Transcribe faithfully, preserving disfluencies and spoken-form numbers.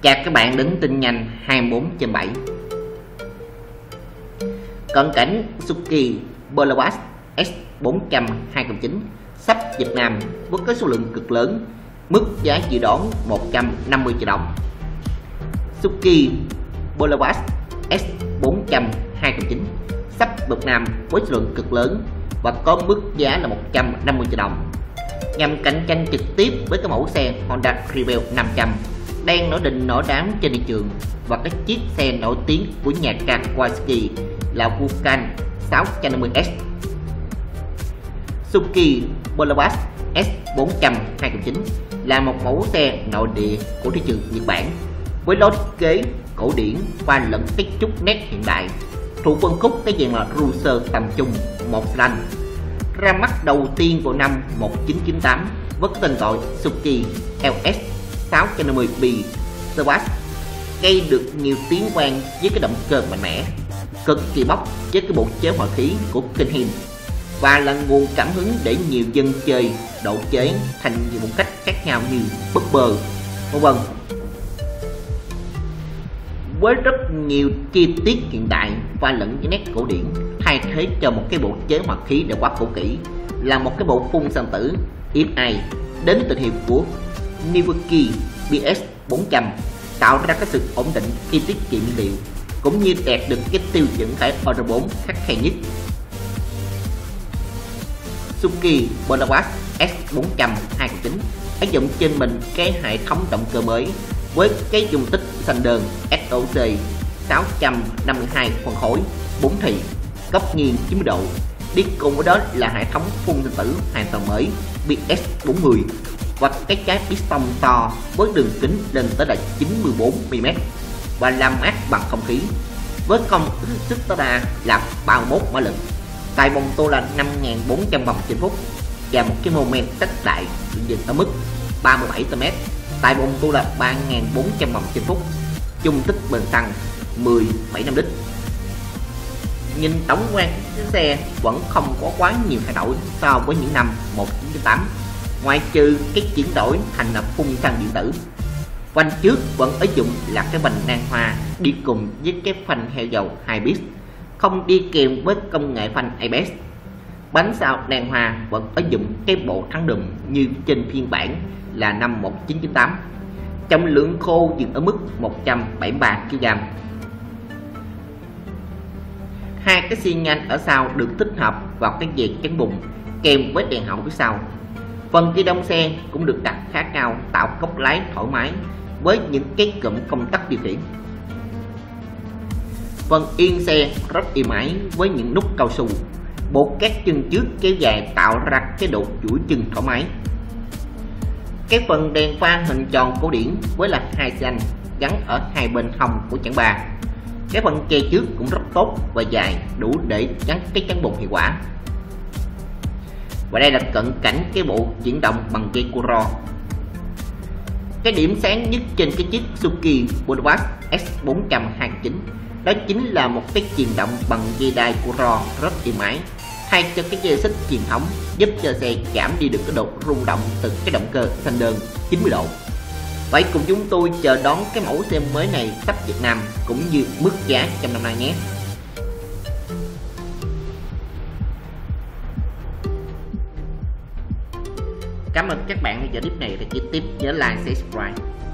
Chào các bạn đến tin nhanh hai mươi bốn trên bảy. Cận cảnh Suzuki Bolawaz S bốn trăm hai không chín sắp Việt Nam với cái số lượng cực lớn, mức giá dự đoán một trăm năm mươi triệu đồng. Suzuki Bolawaz S bốn trăm hai không chín sắp Việt Nam với số lượng cực lớn và có mức giá là một trăm năm mươi triệu đồng, nhằm cạnh tranh trực tiếp với cái mẫu xe Honda Rebel năm trăm đang nổi đình nổi đám trên thị trường và cái chiếc xe nổi tiếng của nhà Kawasaki là Vulcan sáu trăm năm mươi S. Suzuki Bolawaz S bốn trăm hai không chín là một mẫu xe nội địa của thị trường Nhật Bản với lối thiết kế cổ điển và lẫn cái chút nét hiện đại, thuộc phân khúc cái dạng là cruiser tầm trung một lành, ra mắt đầu tiên vào năm một nghìn chín trăm chín mươi tám với tên gọi Suzuki L S sáu trăm năm mươi B Sports, gây được nhiều tiếng vang với cái động cơ mạnh mẽ, cực kỳ bốc với cái bộ chế hỏa khí của Kinhin và là nguồn cảm hứng để nhiều dân chơi độ chế thành nhiều một cách khác nhau như bumper, vân vân. Với rất nhiều chi tiết hiện đại và lẫn với nét cổ điển, thay thế cho một cái bộ chế hỏa khí đã quá cũ kỹ là một cái bộ phun xăng tử ép i đến từ hiệu của Niwaki B S bốn trăm, tạo ra cái sự ổn định khi tiết kiệm nhiên liệu cũng như đạt được cái tiêu chuẩn khải Euro bốn khắt khe nhất. Suzuki Bolawaz S bốn trăm hai không chín áp dụng trên mình cái hệ thống động cơ mới với cái dung tích xanh đơn S O C sáu trăm năm mươi hai phân khối, bốn thì, góc nghiêng chín mươi độ. Đi cùng với đó là hệ thống phun xăng tử hoàn toàn mới B S bốn mươi và cái trái piston to với đường kính lên tới là chín mươi bốn mi li mét và làm mát bằng không khí với công suất tối đa là ba mươi mốt mã lực, tại vòng tua là năm nghìn bốn trăm vòng trên phút và một cái mô men tách đại dừng ở mức ba mươi bảy mét, tại vòng tua là ba nghìn bốn trăm vòng trên phút, dung tích bền xăng mười phẩy năm lít. Nhìn tổng quan cái xe vẫn không có quá nhiều thay đổi so với những năm một nghìn chín trăm chín mươi tám, ngoại trừ cái chuyển đổi thành là phun xăng điện tử. Phanh trước vẫn ứng dụng là cái vành nan hoa đi cùng với cái phanh heo dầu hai bit, không đi kèm với công nghệ phanh a bê ét. Bánh sau nan hoa vẫn ứng dụng cái bộ thắng đùm như trên phiên bản là năm một nghìn chín trăm chín mươi tám. Trọng lượng khô dừng ở mức một trăm bảy mươi ba ki lô gam. Hai cái xi nhan ở sau được tích hợp vào cái dàn chắn bùn kèm với đèn hậu phía sau. Phần ghi đông xe cũng được đặt khá cao, tạo cốc lái thoải mái với những cái cụm công tắc điều khiển. Phần yên xe rất êm ái với những nút cao su, bộ các chân trước kéo dài tạo ra cái độ duỗi chân thoải mái. Cái phần đèn pha hình tròn cổ điển với là hai xanh gắn ở hai bên hông của chắn ba. Cái phần che trước cũng rất tốt và dài, đủ để gắn cái chắn bùn hiệu quả. Và đây là cận cảnh cái bộ chuyển động bằng dây Kuro. Cái điểm sáng nhất trên cái chiếc Suzuki Bolawaz S bốn trăm hai không chín đó chính là một cái chuyển động bằng dây đai Kuro rất êm ái, thay cho cái dây xích truyền thống, giúp cho xe giảm đi được cái độ rung động từ cái động cơ xanh đơn chín mươi độ. Vậy cùng chúng tôi chờ đón cái mẫu xe mới này sắp Việt Nam cũng như mức giá trong năm nay nhé. Cảm ơn các bạn đã theo dõi clip này và chi tiết nhớ like, share, subscribe.